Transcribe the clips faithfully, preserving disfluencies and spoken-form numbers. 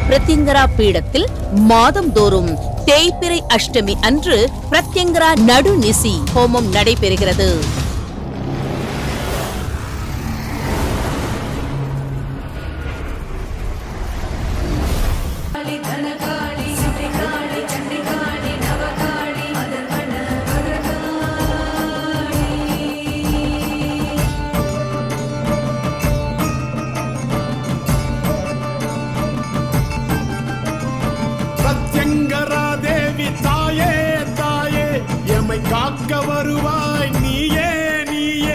பிரத்யங்கரா பீடத்தில் மாதந்தோறும் தேய்பிறை அஷ்டமி அன்று பிரத்யங்கரா நடுநிசி ஹோமம் நடைபெறுகிறது. காக்க வருவாய் நீயே நீயே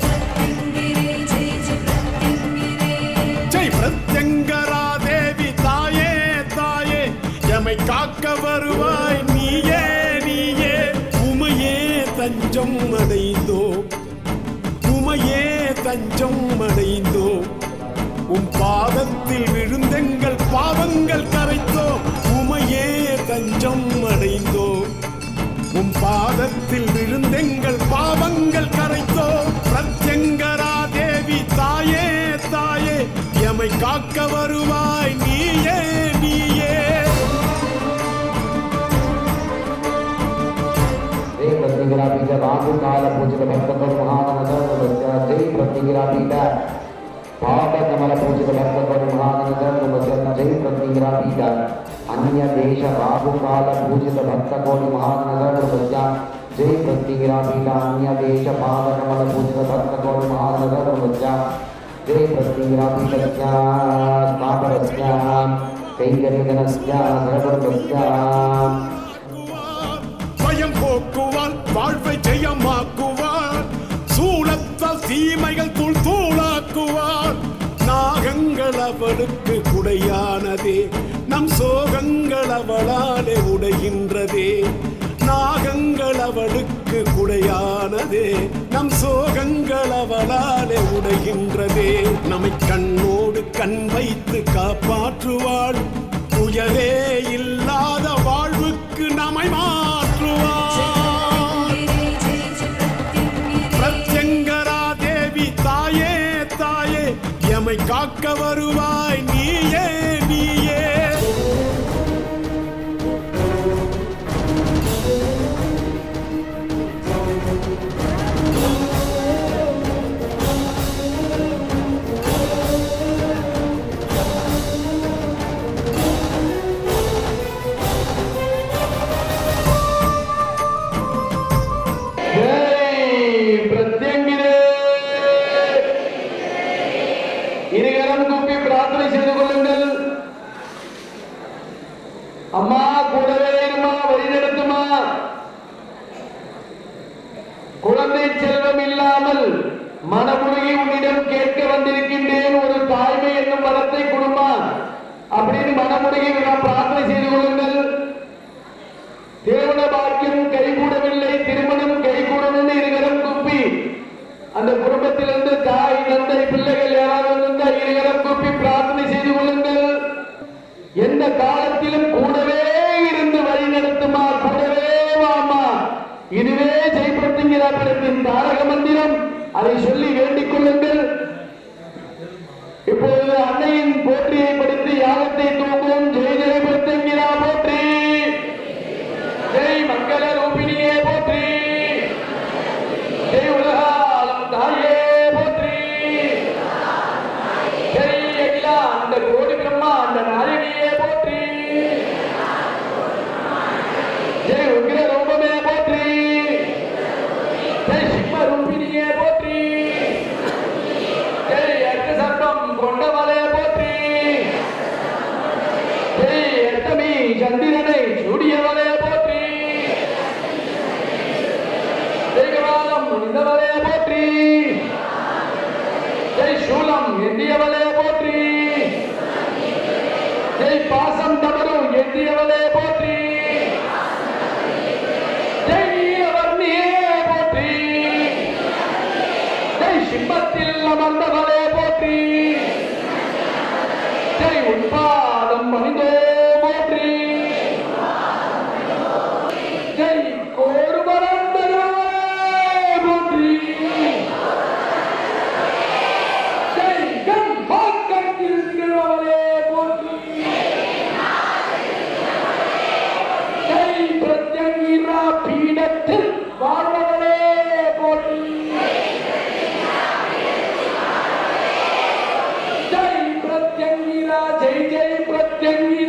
ஜெய் பிரத்யங்கரா தேவி தாயே தாயே எமை காக்க வருவாய் நீயே நீயே உமையே தஞ்சம் அடைந்தோ உமையே தஞ்சம் அடைந்தோ உன் பாதத்தில் விழுந்தெங்கள் பாவங்கள் கரைத்தோ உமையே தஞ்சம் அடைந்தோ உம் பாதத்தில் விழுந்தெங்கள் பாவங்கள் கரைத்தோ பிரத்யங்கரா தேவி தாயே தாயே எமை காக்க வருவாய் நீயே நீயே ஜெய் பிரத்யங்கரா பீட ராகு கால பூஜித பக்தர்கள் மகானந்தர் ஜெய் பிரத்யங்கரா பீட பாத கமல பூஜித பக்தர்கள் மகானந்தர் ஜெய் பிரத்யங்கரா பீட अन्य देश राहु काल पूजित भक्त कोटि महानगर प्रजा जय प्रत्यंगिरा पीठा अन्य देश पाद कमल पूजित भक्त कोटि महानगर प्रजा जय प्रत्यंगिरा पीठस्य स्थापनस्य कैंकर्यजनस्य सर्वस्य பயம் போக்குவான் வாழ்வை ஜெயமாக்குவான் சூலத்தால் தீமைகள் தூள் தூளாக்குவான் நாகங்கள் அவளுக்கு குடையானதே நம் சோகங்கள் அவளாலே உடைகின்றதே நாகங்கள் அவளுக்கு குடையானதே நம் சோகங்கள் அவளாலே உடைகின்றதே நம்மை கண்ணோடு கண் வைத்து காப்பாற்றுவாள் உயரே இல்லாத வாழ்வுக்கு நம்மை மாற்றுவாள் பிரத்யங்கரா தேவி தாயே தாயே எமை காக்க வருவாய் நீயே நீயே அம்மா கூடவே இருமா வழி நடத்துமா குழந்தை செல்வம் இல்லாமல் மனமுருகி உன்னிடம் கேட்க வந்திருக்கின்றேன் ஒரு தாய்மை என்னும் வரத்தை கொடுமா அப்படின்னு மனமுருகி பிரார்த்தனை செய்து கொள்ளுங்கள். திருமண பாக்கியம் கைகூடவில்லை திருமணம் கைகூடணும்னு இருகரம் குப்பி அந்த குடும்பத்திலிருந்து தாய் தந்தை பிள்ளைகள் யாராவது இருந்தால் இருகரம் குப்பி பிரார்த்தனை செய்து கொள்ளுங்கள். எந்த காலத்திலும் கூடவே இருந்து வழி நடத்துமா கூடவே வாமா இதுவே ஜெய் பிரத்யங்கரா பீடத்தின் தாரக மந்திரம் அதை சொல்லி வேண்டிக் கொள்ளுங்கள். இப்பொழுது அன்னையின் போற்றியை படித்து யாகத்தை தூக்கும். ஜெய் ஜெய் பிரத்யங்கரா போற்றி ஜெய் மங்கள ரூபிணியே போற்றி ஜெய் உலகாலம் தாயே போற்றி ஜெய் அகிலா அந்த கோடி பிரம்மா அந்த நாயகியே போற்றி ஜெய் உக்ர ரூபமே போற்றி ஜெய் சிம்ம ரூபிணியே போற்றி ஜெய் அர்த்த சர்ப்பம் கொண்டவளே போற்றி ஜெய் அர்த்தமி சந்திரனை சூடியவளே போற்றி ஜெய் கபாலம் முடிந்தவளே போற்றி ஜெய் சூலம் எந்தியவளே போற்றி ஜெய் பாசம் தவறு எந்தியவளே போற்றி ஜெய் அவர்ணியே போற்றி ஜெய் சிம்மத்தில் அமர்ந்தவளே போற்றி ஜெய் உட்பாதம் மனிதோ போற்றி ஜெய் கோருமரந்தரே போற்றி ஜெய் கம்பாக்கத்தில் இருக்கிறவளே போற்றி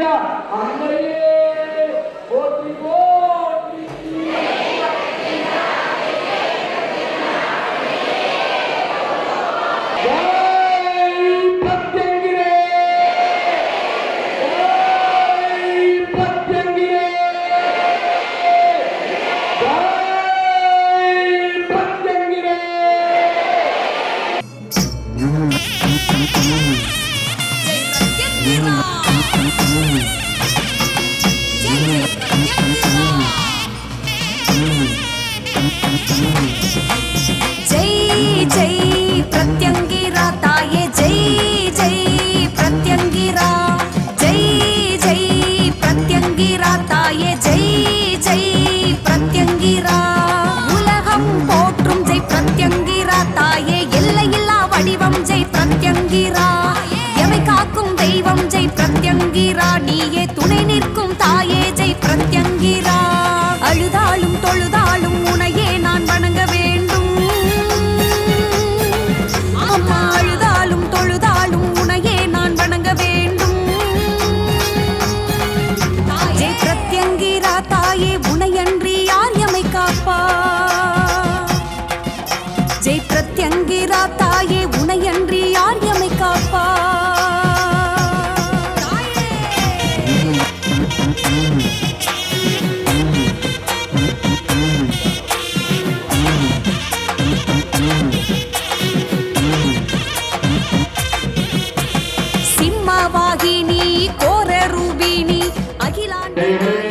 ஐயா அன்னையே போற்றி போற்றி. जय जय प्रत्यंगिरा ताये जय जय प्रत्यंगिरा जय जय प्रत्यंगिरा ताये जय जय प्रत्यंगिरा உலகம் போற்றும் ஜெய் பிரத்யங்கிரா தாயே எல்லையில்லா வடிவம் ஜெய் பிரத்யங்கிரா எமை காக்கும் தெய்வம் ஜெய் பிரத்யங்கிரா நீயே துணை நிற்கும் தாயே ஜெய் பிரத்யங்கிரா அழுதாலும் தொழுதாலும் உனையே நான் வணங்க வேண்டும் அம்மா அழுதாலும் தொழுதாலும் உனையே நான் வணங்க வேண்டும் ஜெய் பிரத்யங்கிரா தாயே உனையன்றி யார் எமை காப்பா ஜெய் பிரத்யங்கிரா தாயே உனையன்றி யார் எமை காப்பா சிம்மவாகினி கோர ரூபினி அகிலாண்ட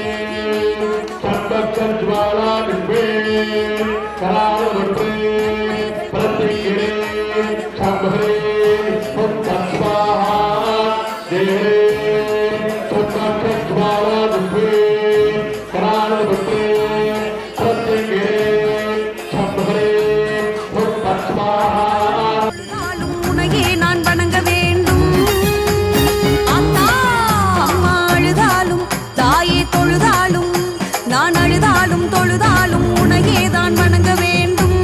உனையே நான் வணங்க வேண்டும் அம்மா அம்மா அழுதாலும் தாயே தொழுதாலும் நான் அழுதாலும் தொழுதாலும் உனையே தான் வணங்க வேண்டும்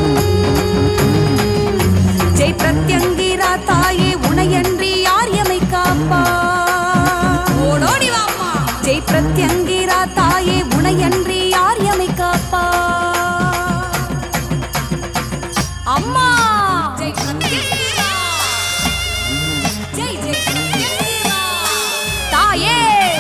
ஜெய் பிரத்யங்கிரா தாயே உனையன்றி யார் எமை காப்பா ஓடோடி வாம்மா ஜெய் பிரத்யங்கிரா தாயே உனையன்றி யார் எமை காப்பா அம்மா ஜெய் பிரத்யங்கிரா ஜெய் ஜெய் பிரத்யங்கிரா தாயே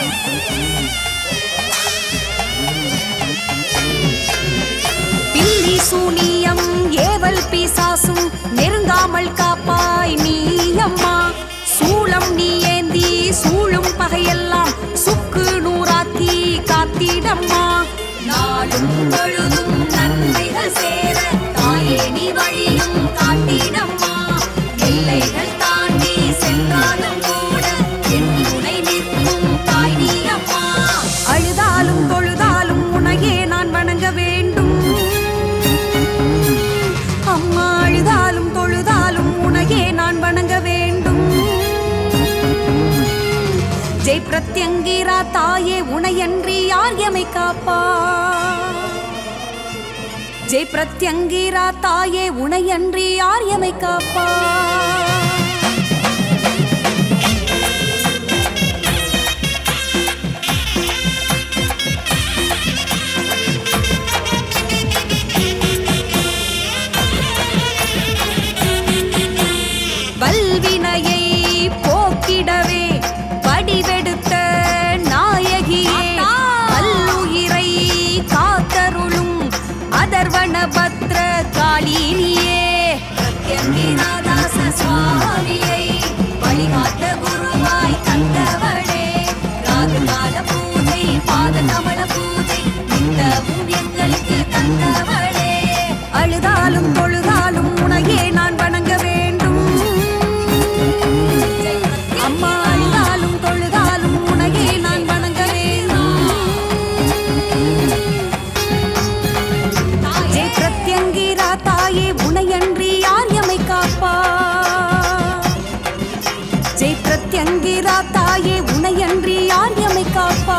பில்லி சூனியம் ஏவல் பிசாசும் நெருங்காமல் காப்பாய் நீ அம்மா சூளம் நீ ஏந்தி சூழும் பகையெல்லாம் சுக்கு நூறாக்கி காத்திடம்மா நாளும் பொழுதும் நன்மைகள் சேர தாயே நீ வழியும் காட்டிடம்மா எல்லைகள் தாண்டி சென்றாலும் கூட என் துணை நிற்கும் தாய் நீ அம்மா அழுதாலும் தொழுதாலும் உனையே நான் வணங்க வேண்டும் அம்மா அழுதாலும் தொழுதாலும் உனையே நான் வணங்க வேண்டும் ஜெய் பிரத்யங்கிரா தாயே உனையன்றி யார் எமை காப்பா ஜெய் பிரத்யங்கிரா தாயே உனையன்றி யார் எமை காப்பா வல்வினையை போக்கிடவே வடிவெடுத்த நாயகியே பல்லுயிரை காத்தருளும் அதர்வன பத்ர காளினியே பிரத்யங்கிராதாச சுவாமியை வழிகாட்ட குருவாய் தந்தவளே ராகுகால பூஜை பாத கமல பூஜை நித்தமும் எங்களுக்கு தந்தவளே அழுதாலும் தொழுதாலும் உனையே நான் வணங்க வேண்டும் அம்மா அழுதாலும் தொழுதாலும் உனையே நான் வணங்க வேண்டும் ஜெய் பிரத்யங்கிரா தாயே உனையன்றி யார் எமை காப்பா ஜெய் பிரத்யங்கிரா தாயே உனையன்றி யார் எமை காப்பா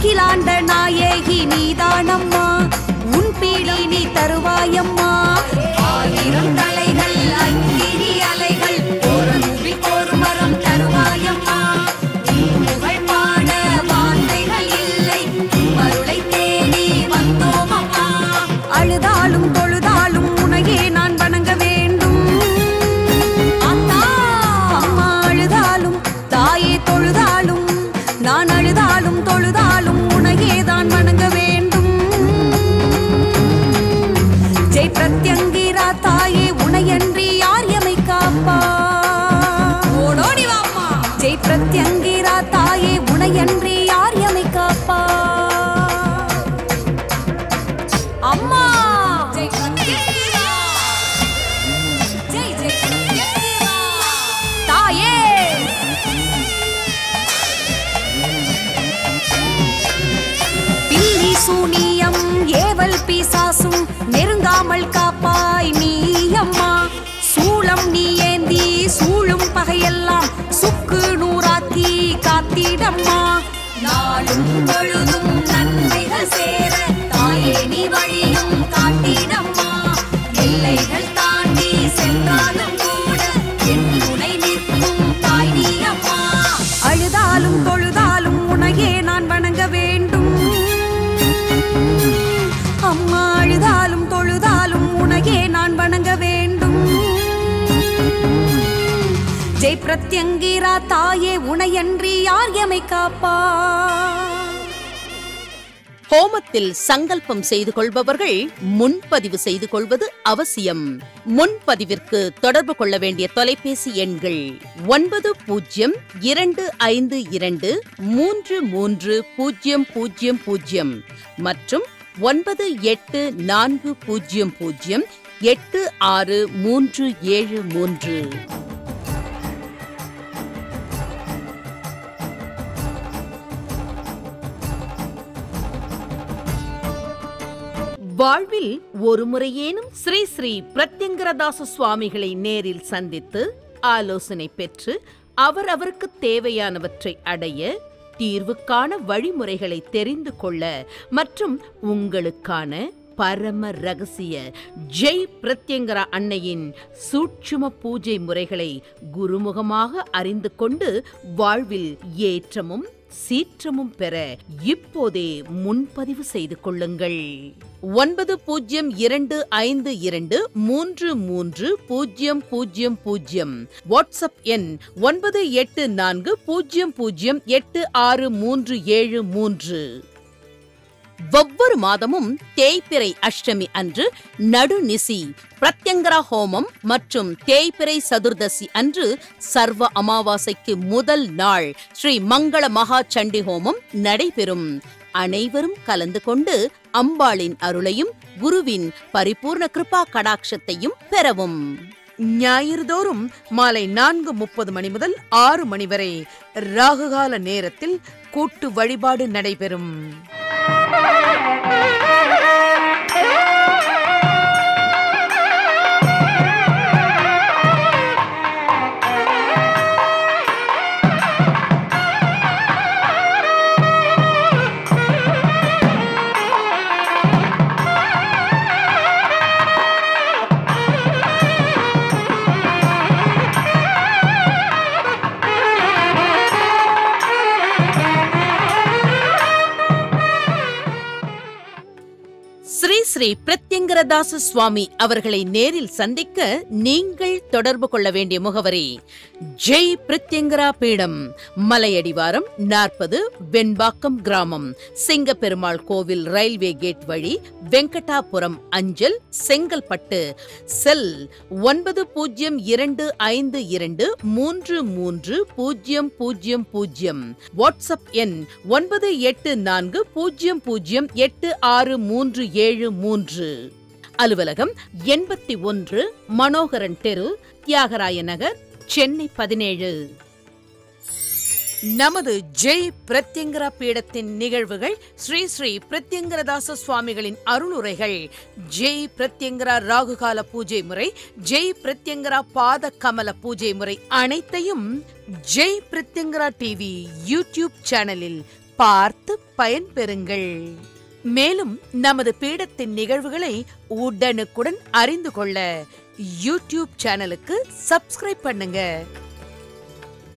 அகிலாண்ட நாயகி நீதானம்மா, உன் பீடி நீ தருவாயம்மா. ஆயிரம் தலைகள் அக்கினி அலைகள் ஒரு ஒரு மரம் தருவாயம்மா. புகழ் பாட வார்த்தைகள் இல்லை, மருளை தேடி வந்தோம் அம்மா. அழுதாலும் தொழுதாலும் உனையே நான் வணங்க வேண்டும். அம்மா அழுதாலும் தாயே தொழுதாலும், நான் அழுதாலும் தொழுதாலும் உனையே தான் வணங்க வேண்டும். ஜெய் பிரத்யங்கிரா தாயே, உனையன்றி யார் எமை காப்பா? ஓடோடி வாம்மா. ஜெய் பிரத்யங்கிரா தாயே, உனையன்றி யார் எமை காப்பா? அம்மா ஜெய் பிரத்யங்கிரா, ஜெய் ஜெய் பிரத்யங்கிரா தாயே. பில்லி சூனியம் ஏவல் பிசாசும் நெருங்காமல் காப்பாய் நீ அம்மா. சூளம் நீ ஏந்தி சூழும் பகையெல்லாம் சுக்கு நூறாக்கி காத்திடம்மா. நாளும் பொழுதும் நன்மைகள் சேர தாயே நீ வழியும் காட்டிடம்மா. எல்லைகள் தாண்டி சென்றாலும் கூட என் துணை நிற்கும் தாய் நீ அம்மா. அழுதாலும் தொழுதாலும் உனையே நான் வணங்க வேண்டும். அம்மா அழுதாலும் தொழுதாலும் உனையே நான் வணங்க வேண்டும். ஜெய் பிரத்யங்கிரா தாயே, உனையன்றி யார் எமை காப்பா? ஹோமத்தில் சங்கல்பம் செய்து கொள்பவர்கள் முன்பதிவு செய்து கொள்வது அவசியம். முன்பதிவிற்கு தொடர்பு கொள்ள வேண்டிய தொலைபேசி எண்கள் ஒன்பது பூஜ்ஜியம் இரண்டு ஐந்து இரண்டு மூன்று மூன்று பூஜ்ஜியம் பூஜ்ஜியம் பூஜ்ஜியம் மற்றும் ஒன்பது எட்டு நான்கு பூஜ்ஜியம் பூஜ்ஜியம் எட்டு ஆறு மூன்று ஏழு மூன்று. வாழ்வில் ஒரு முறையேனும் ஸ்ரீ ஸ்ரீ பிரத்யங்கரதாச சுவாமிகளை நேரில் சந்தித்து ஆலோசனை பெற்று அவர் அவருக்கு தேவையானவற்றை அடைய, தீர்வுக்கான வழிமுறைகளை தெரிந்து கொள்ள மற்றும் உங்களுக்கான பரம ரகசிய ஜெய் பிரத்யங்கரா அன்னையின் சூட்சும பூஜை முறைகளை குருமுகமாக அறிந்து கொண்டு வாழ்வில் ஏற்றமும் சீற்றமும் பெற இப்போதே முன்பதிவு செய்து கொள்ளுங்கள். ஒன்பது பூஜ்ஜியம் இரண்டு ஐந்து இரண்டு மூன்று மூன்று பூஜ்ஜியம் பூஜ்ஜியம் பூஜ்ஜியம். வாட்ஸ்அப் எண் ஒன்பது எட்டு நான்கு பூஜ்ஜியம் பூஜ்ஜியம் எட்டு ஆறு மூன்று ஏழு மூன்று. ஒவ்வொரு மாதமும் தேய்பிறை அஷ்டமி அன்று நடுநிசி பிரத்யங்கரா ஹோமம் மற்றும் தேய்பிறை சதுர்தசி அன்று சர்வ அமாவாசைக்கு முதல் நாள் ஸ்ரீ மங்கள மகா சண்டி ஹோமம் நடைபெறும். அனைவரும் கலந்து கொண்டு அம்பாளின் அருளையும் குருவின் பரிபூர்ண கிருபா கடாட்சத்தையும் பெறவும். ஞாயிறுதோறும் மாலை நான்கு முப்பது மணி முதல் ஆறு மணி வரை ராகுகால நேரத்தில் கூட்டு வழிபாடு நடைபெறும். ஸ்ரீ ஸ்ரீ பிரத்யங்கரதாச சுவாமி அவர்களை நேரில் சந்திக்க நீங்கள் தொடர்பு கொள்ள வேண்டிய முகவரி ஜெய் பிரத்யங்கரா பீடம், மலையடிவாரம் நாற்பது, வெண்பாக்கம் கிராமம், சிங்கப்பெருமாள் கோவில் ரயில்வே கேட் வழி, வெங்கடாபுரம் அஞ்சல், செங்கல்பட்டு. செல் ஒன்பது பூஜ்ஜியம் இரண்டு ஐந்து இரண்டு மூன்று மூன்று பூஜ்ஜியம் பூஜ்ஜியம் பூஜ்ஜியம். வாட்ஸ்அப் எண் ஒன்பது எட்டு நான்கு பூஜ்ஜியம் பூஜ்ஜியம் எட்டு ஆறு மூன்று ஏழு மூன்று. அலுவலகம் எண்பத்தி ஒன்று மனோகரன் தெரு, தியாகராய நகர், சென்னை பதினேழு. நமது ஜெய் பிரத்யங்கரா பீடத்தின் நிகழ்வுகள், ஸ்ரீ ஸ்ரீ பிரத்யங்கரதாச சுவாமிகளின் அருளுரைகள், ஜெய் பிரத்யங்கரா ராகுகால பூஜை முறை, ஜெய் பிரத்யங்கரா பாத கமல பூஜை முறை அனைத்தையும் ஜெய் பிரத்யங்கரா டிவி யூடியூப் சேனலில் பார்த்து பயன்பெறுங்கள். மேலும் நமது பீடத்தின் நிகழ்வுகளை உடனுக்குடன் அறிந்து கொள்ள யூடியூப் சேனலுக்கு சப்ஸ்கிரைப் பண்ணுங்க.